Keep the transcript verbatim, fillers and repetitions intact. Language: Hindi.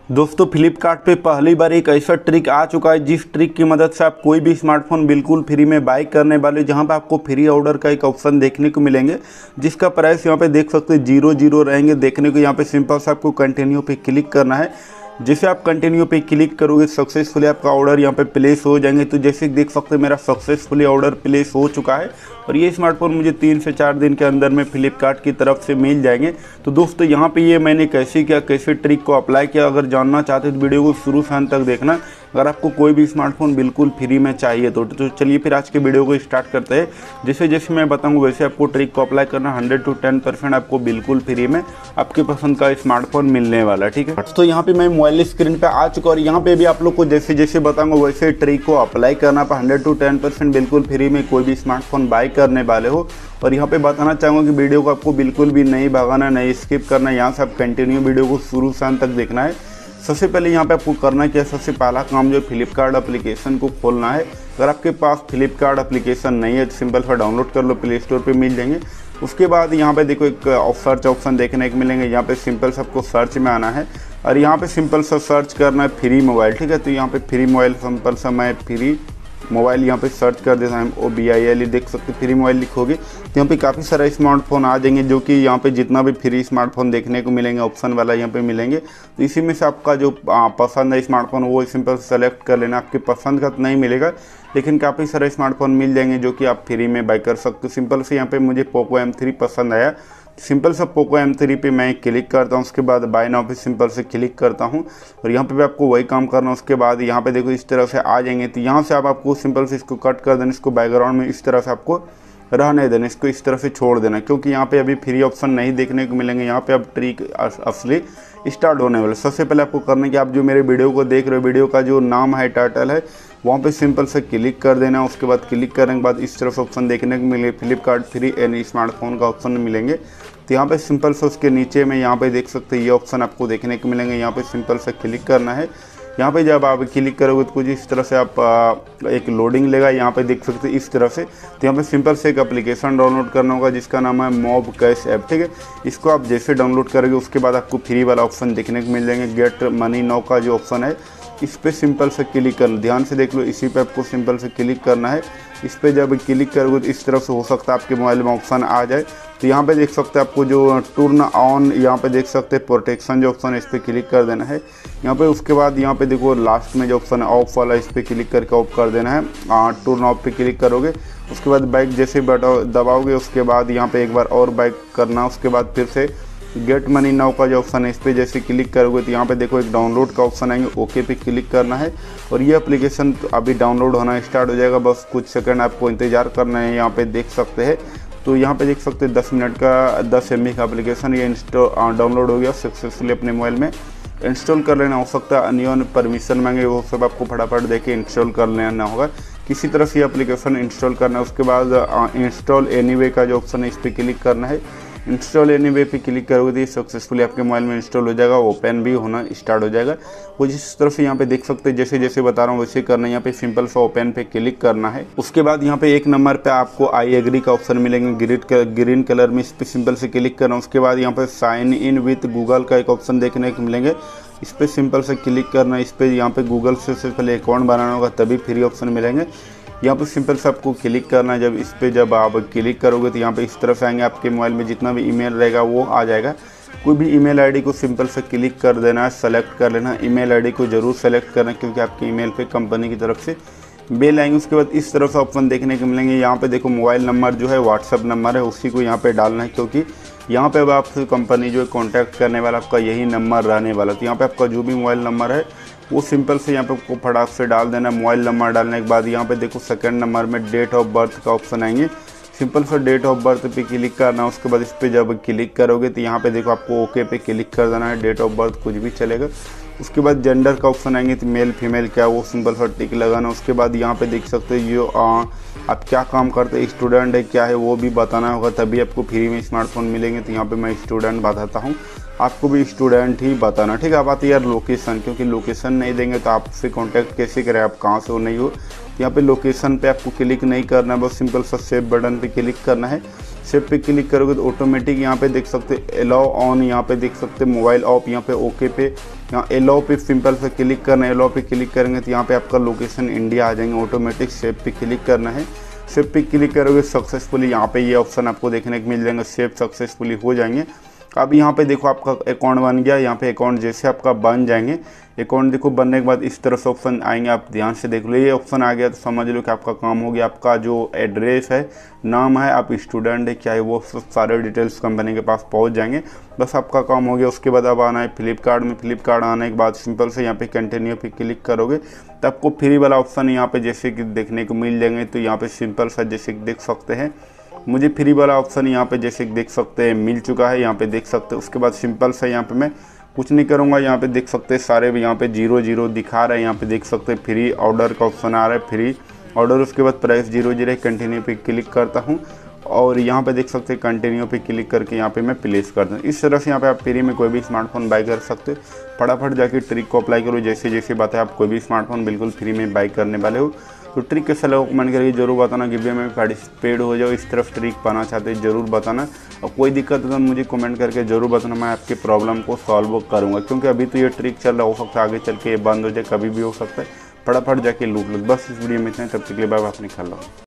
दोस्तों फ्लिपकार्ट पे पहली बार एक ऐसा ट्रिक आ चुका है जिस ट्रिक की मदद से आप कोई भी स्मार्टफोन बिल्कुल फ्री में बाय करने वाले, जहां पे आपको फ्री ऑर्डर का एक ऑप्शन देखने को मिलेंगे जिसका प्राइस यहां पे देख सकते हैं जीरो जीरो रहेंगे देखने को। यहां पे सिंपल से आपको कंटिन्यू पे क्लिक करना है। जैसे आप कंटिन्यू पे क्लिक करोगे सक्सेसफुली आपका ऑर्डर यहाँ पे प्लेस हो जाएंगे। तो जैसे देख सकते हैं मेरा सक्सेसफुली ऑर्डर प्लेस हो चुका है और ये स्मार्टफोन मुझे तीन से चार दिन के अंदर में फ्लिपकार्ट की तरफ से मिल जाएंगे। तो दोस्तों यहाँ पे ये मैंने कैसे किया, कैसे ट्रिक को अप्लाई किया, अगर जानना चाहते तो वीडियो को शुरू से अंत तक देखना अगर आपको कोई भी स्मार्टफोन बिल्कुल फ्री में चाहिए तो। तो चलिए फिर आज के वीडियो को स्टार्ट करते हैं। जैसे जैसे मैं बताऊंगा वैसे आपको ट्रिक को अप्लाई करना, हंड्रेड टू टेन परसेंट आपको बिल्कुल फ्री में आपके पसंद का स्मार्टफोन मिलने वाला, ठीक है। तो यहाँ पे मैं मोबाइल स्क्रीन पे आ चुका और यहाँ पे भी आप लोग को जैसे जैसे बताऊंगा वैसे ट्रिक को अप्लाई करना पर हंड्रेड टू टेन परसेंट बिल्कुल फ्री में कोई भी स्मार्टफोन बाय करने वाले हो। और यहाँ पे बताना चाहूँगा कि वीडियो को आपको बिल्कुल भी नहीं भगाना, नहीं स्किप करना, यहाँ से आप कंटिन्यू वीडियो को शुरू से अंत तक देखना है। सबसे पहले यहाँ पे आपको करना क्या है, सबसे पहला काम जो फ्लिपकार्ट एप्लीकेशन को खोलना है। अगर आपके पास फ्लिपकार्ट एप्लीकेशन नहीं है तो सिंपल सा डाउनलोड कर लो, प्ले स्टोर पे मिल जाएंगे। उसके बाद यहाँ पे देखो एक सर्च ऑप्शन देखने को मिलेंगे। यहाँ पे सिंपल सा आपको सर्च में आना है और यहाँ पे सिंपल सा सर्च करना है फ्री मोबाइल, ठीक है। तो यहाँ पे फ्री मोबाइल सिंपल सा मैं फ्री मोबाइल यहाँ पे सर्च कर देता हूँ, ओ बी आई एल, देख सकते फ्री मोबाइल लिखोगे तो यहाँ पे काफ़ी सारे स्मार्टफोन आ जाएंगे जो कि यहाँ पे जितना भी फ्री स्मार्टफोन देखने को मिलेंगे ऑप्शन वाला यहाँ पे मिलेंगे। तो इसी में से आपका जो पसंद है स्मार्टफोन वो सिंपल सेलेक्ट कर लेना। आपके पसंद का तो नहीं मिलेगा लेकिन काफ़ी सारे स्मार्टफोन मिल जाएंगे जो कि आप फ्री में बाय कर सकते हो। सिंपल से यहाँ पे मुझे पोको एम थ्री पसंद आया, सिंपल सा पोको एम थ्री पे मैं क्लिक करता हूँ। उसके बाद बाय नाउ पे सिंपल से क्लिक करता हूँ और यहाँ पे भी आपको वही काम करना है। उसके बाद यहाँ पे देखो इस तरह से आ जाएंगे। तो यहाँ से आप आपको सिंपल से इसको कट कर देना, इसको बैकग्राउंड में इस तरह से आपको रहने देना, इसको इस तरह से छोड़ देना क्योंकि यहाँ पे अभी फ्री ऑप्शन नहीं देखने को मिलेंगे। यहाँ पे अब ट्रिक असली स्टार्ट होने वाला। सबसे पहले आपको करना है कि आप जो मेरे वीडियो को देख रहे हो, वीडियो का जो नाम है, टाइटल है, वहाँ पे सिंपल से क्लिक कर देना। उसके बाद क्लिक करने के बाद इस तरफ ऑप्शन देखने को मिलेंगे फ्लिपकार्ट फ्री एनी स्मार्टफोन का ऑप्शन मिलेंगे। तो यहाँ पे सिंपल से उसके नीचे में यहाँ पे देख सकते हैं ये ऑप्शन आपको देखने को मिलेंगे। यहाँ पे सिंपल से क्लिक करना है। यहाँ पे जब आप क्लिक करोगे तो कुछ इस तरह से आप आ, एक लोडिंग लेगा, यहाँ पे देख सकते हैं इस तरह से। तो यहाँ पे सिंपल से एक एप्लीकेशन डाउनलोड करना होगा जिसका नाम है मॉब कैश ऐप, ठीक है। इसको आप जैसे डाउनलोड करोगे उसके बाद आपको फ्री वाला ऑप्शन देखने को मिल जाएंगे। गेट मनी नाउ का जो ऑप्शन है इस पर सिंपल से क्लिक करना, ध्यान से देख लो, इसी पे आपको सिंपल से क्लिक करना है। इस पर जब क्लिक करोगे तो इस तरफ से हो सकता है आपके मोबाइल में ऑप्शन आ जाए। तो यहाँ पे देख सकते हैं आपको जो टर्न ऑन, यहाँ पे देख सकते हैं प्रोटेक्शन जो ऑप्शन है इस पर क्लिक कर देना है यहाँ पे। उसके बाद यहाँ पे देखो लास्ट में जो ऑप्शन है ऑफ वाला, इस पर क्लिक करके ऑफ कर देना है। टर्न ऑफ पे क्लिक करोगे उसके बाद बैक जैसे बटन दबाओगे उसके बाद यहाँ पे एक बार और बैक करना। उसके बाद फिर से गेट मनी नाउ का जो ऑप्शन है इस पर जैसे क्लिक करोगे तो यहाँ पे देखो एक डाउनलोड का ऑप्शन आएंगे, ओके पे क्लिक करना है और ये एप्लीकेशन अभी डाउनलोड होना स्टार्ट हो जाएगा। बस कुछ सेकंड आपको इंतजार करना है। यहाँ पे देख सकते हैं तो यहाँ पे देख सकते हैं दस मिनट का दस एम बी का एप्लीकेशन ये इंस्टॉल डाउनलोड हो गया सक्सेसफुली अपने मोबाइल में। इंस्टॉल कर लेना, हो सकता है अनियन परमिशन मांगे, वो सब आपको फटाफट देके इंस्टॉल कर लेना होगा। किसी तरह से ये एप्लीकेशन इंस्टॉल करना है। उसके बाद इंस्टॉल एनीवे का जो ऑप्शन है इस पर क्लिक करना है। इंस्टॉल एनीवे पे क्लिक करोगे तो ये सक्सेसफुली आपके मोबाइल में इंस्टॉल हो जाएगा, ओपन भी होना स्टार्ट हो जाएगा। कुछ इस तरह से यहाँ पे देख सकते हैं जैसे जैसे बता रहा हूँ वैसे करना है। यहाँ पे सिंपल सा ओपन पे क्लिक करना है। उसके बाद यहाँ पे एक नंबर पे आपको आई एग्री का ऑप्शन मिलेंगे ग्रीन ग्रीन कलर में, इस पर सिंपल से क्लिक करना। उसके बाद यहाँ पे साइन इन विथ गूगल का एक ऑप्शन देखने को मिलेंगे, इस पर सिंपल से क्लिक करना। इस पर यहाँ पे गूगल से सबसे पहले अकाउंट बनाना होगा तभी फ्री ऑप्शन मिलेंगे। यहाँ पे सिंपल से आपको क्लिक करना है। जब इस पे जब आप क्लिक करोगे तो यहाँ पे इस तरफ आएंगे, आपके मोबाइल में जितना भी ईमेल रहेगा वो आ जाएगा। कोई भी ईमेल आईडी को सिंपल से क्लिक कर देना है, सेलेक्ट कर लेना। ईमेल आईडी को जरूर सेलेक्ट करना क्योंकि आपके ईमेल पे कंपनी की तरफ से मेल आएंगे। उसके बाद इस तरफ से ऑप्शन देखने को मिलेंगे। यहाँ पे देखो मोबाइल नंबर जो है व्हाट्सअप नंबर है उसी को यहाँ पे डालना है क्योंकि यहाँ पे अब आपसे कंपनी जो है कॉन्टैक्ट करने वाला आपका यही नंबर रहने वाला। तो यहाँ पे आपका जो भी मोबाइल नंबर है वो सिंपल से यहाँ पे आपको फटाक से डाल देना। मोबाइल नंबर डालने के बाद यहाँ पे देखो सेकंड नंबर में डेट ऑफ बर्थ का ऑप्शन आएंगे, सिंपल से डेट ऑफ बर्थ पे क्लिक करना। उसके बाद इस पर जब क्लिक करोगे तो यहाँ पे देखो आपको ओके पे क्लिक कर देना है। डेट ऑफ बर्थ कुछ भी चलेगा। उसके बाद जेंडर का ऑप्शन आएंगे तो मेल फीमेल क्या वो सिंपल सा टिक लगाना। उसके बाद यहाँ पे देख सकते हो ये आप क्या काम करते हैं, स्टूडेंट है क्या है वो भी बताना होगा तभी आपको फ्री में स्मार्टफोन मिलेंगे। तो यहाँ पे मैं स्टूडेंट बताता हूँ, आपको भी स्टूडेंट ही बताना, ठीक है। अब आती है यार लोकेशन, क्योंकि लोकेशन नहीं देंगे तो आपसे कांटेक्ट कैसे करें, आप कहाँ से हो नहीं हो। यहाँ पे लोकेशन पे आपको क्लिक नहीं करना, बस सिंपल सा सेव बटन पे क्लिक करना है। सेव पे क्लिक करोगे तो ऑटोमेटिक यहाँ पे देख सकते अलाउ ऑन, यहाँ पे देख सकते मोबाइल ऑफ, यहाँ पे ओके पे, यहाँ अलाउ पे सिंपल से क्लिक करना है। अलाउ पे क्लिक करेंगे तो यहाँ पे आपका लोकेशन इंडिया आ जाएंगे। ऑटोमेटिक सेव पे क्लिक करना है। सेव पे क्लिक करोगे सक्सेसफुली यहाँ पे ये ऑप्शन आपको देखने को मिल जाएंगे, सेव सक्सेसफुली हो जाएंगे। अब यहाँ पे देखो आपका अकाउंट बन गया। यहाँ पे अकाउंट जैसे आपका बन जाएंगे, अकाउंट देखो बनने के बाद इस तरह से ऑप्शन आएंगे, आप ध्यान से देख लो। ये ऑप्शन आ गया तो समझ लो कि आपका काम हो गया। आपका जो एड्रेस है, नाम है, आप स्टूडेंट है क्या है, वो सब सारे डिटेल्स कंपनी के पास पहुंच जाएंगे। बस आपका काम हो गया। उसके बाद अब आना है फ्लिपकार्ट में। फ्लिपकार्ट आने के बाद सिंपल से यहाँ पे कंटिन्यू पे क्लिक करोगे तो आपको फ्री वाला ऑप्शन यहाँ पे जैसे कि देखने को मिल जाएंगे। तो यहाँ पे सिंपल सा जैसे कि देख सकते हैं मुझे फ्री वाला ऑप्शन यहाँ पे जैसे देख सकते हैं मिल चुका है, यहाँ पे देख सकते हैं। उसके बाद सिंपल से यहाँ पे मैं कुछ नहीं करूँगा। यहाँ पे देख सकते हैं सारे यहाँ पे जीरो जीरो दिखा रहे हैं। यहाँ पे देख सकते हैं फ्री ऑर्डर का ऑप्शन आ रहा है, फ्री ऑर्डर। उसके बाद प्राइस जीरो जीरो कंटिन्यू पे क्लिक करता हूँ और यहाँ पे देख सकते हैं कंटिन्यू पे क्लिक करके यहाँ पे मैं प्लेस करता हूँ। इस तरह से यहाँ पे आप फ्री में कोई भी स्मार्टफोन बाई कर सकते हो। फटाफट जाके ट्रिक को अप्लाई करो। जैसे जैसे बताया आप कोई भी स्मार्टफोन बिल्कुल फ्री में बाई करने वाले हो। तो ट्रिक कैसा लगा कमेंट करके जरूर बताना। गिव में पार्टिसिपेट हो जाओ, इस तरफ ट्रिक पाना चाहते हो जरूर बताना। और कोई दिक्कत हो तो मुझे कमेंट करके जरूर बताना, मैं आपके प्रॉब्लम को सॉल्व करूँगा। क्योंकि अभी तो ये ट्रिक चल रहा, हो सकता है आगे चल के ये बंद हो जाए, कभी भी हो सकता है। फटाफट जाके लूट लो। बस इस वीडियो में इतना, तब तक के लिए बाय बाय, अपने ख्याल रखो।